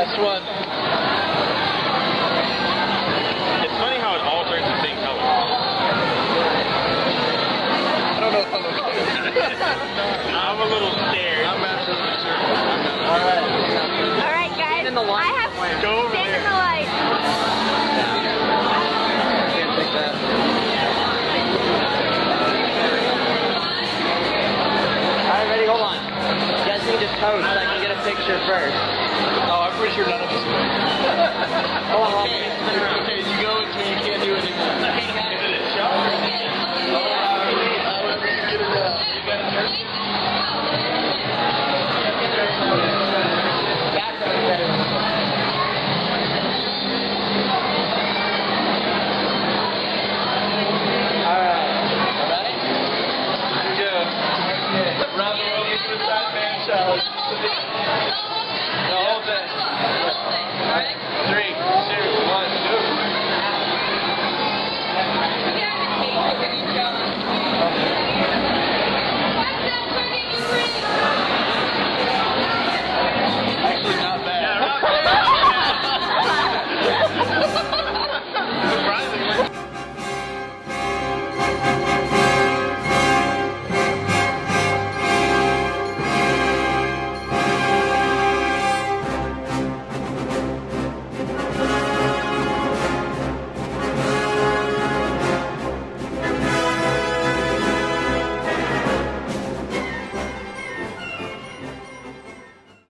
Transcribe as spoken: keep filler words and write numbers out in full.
Last one. It's funny how it all turns the same color. I don't know if I'm okay. I'm a little scared. I'm absolutely certain. Alright. Alright, guys. In the light. I have Go over stand there. in the light. Can't take that. Alright, ready? Hold on. You guys need to toast so I can get a picture first. Oh, I'm pretty sure none of us will. Hold on, hold on.